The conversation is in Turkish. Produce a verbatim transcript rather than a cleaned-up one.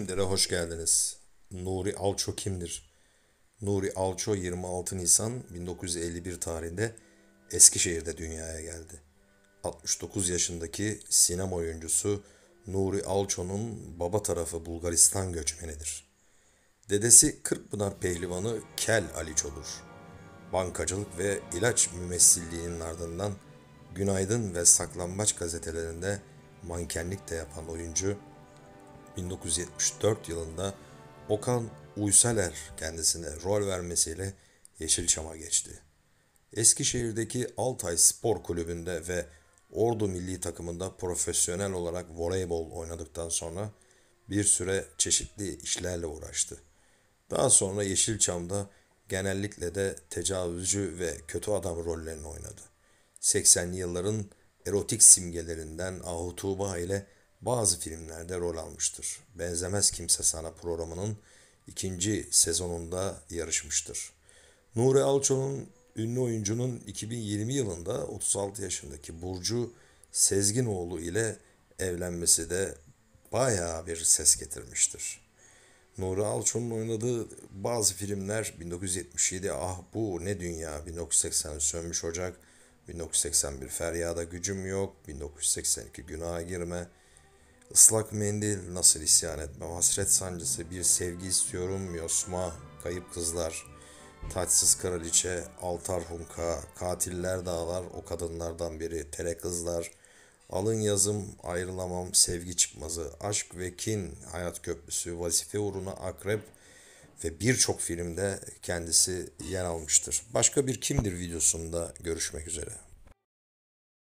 Filmlere hoş geldiniz. Nuri Alço kimdir? Nuri Alço yirmi altı Nisan bin dokuz yüz elli bir tarihinde Eskişehir'de dünyaya geldi. altmış dokuz yaşındaki sinema oyuncusu Nuri Alço'nun baba tarafı Bulgaristan göçmenidir. Dedesi Kırkpınar pehlivanı Kel Aliço'dur. Bankacılık ve ilaç mümessilliğinin ardından Günaydın ve Saklambaç gazetelerinde mankenlik de yapan oyuncu bin dokuz yüz yetmiş dört yılında Okan Uysaler kendisine rol vermesiyle Yeşilçam'a geçti. Eskişehir'deki Altay Spor Kulübü'nde ve Ordu Milli Takımında profesyonel olarak voleybol oynadıktan sonra bir süre çeşitli işlerle uğraştı. Daha sonra Yeşilçam'da genellikle de tecavüzcü ve kötü adam rollerini oynadı. seksenli yılların erotik simgelerinden Ahu Tuğba ile bazı filmlerde rol almıştır. Benzemez Kimse Sana programının ikinci sezonunda yarışmıştır. Nuri Alço'nun ünlü oyuncunun iki bin yirmi yılında otuz altı yaşındaki Burcu Sezginoğlu ile evlenmesi de bayağı bir ses getirmiştir. Nuri Alço'nun oynadığı bazı filmler bin dokuz yüz yetmiş yedi Ah Bu Ne Dünya, bin dokuz yüz seksen Sönmüş Ocak, bin dokuz yüz seksen bir Feryada Gücüm Yok, bin dokuz yüz seksen iki Günaha Girme, Islak Mendil, Nasıl İsyan Etmem, Hasret Sancısı, Bir Sevgi İstiyorum, Yosma, Kayıp Kızlar, Taçsız Kraliçe, Altar Hunka, Katiller Dağlar, O Kadınlardan Biri, Tere Kızlar, Alın Yazım, Ayrılamam, Sevgi Çıkmazı, Aşk ve Kin, Hayat Köprüsü, Vazife Uğruna Akrep ve birçok filmde kendisi yer almıştır. Başka bir kimdir videosunda görüşmek üzere.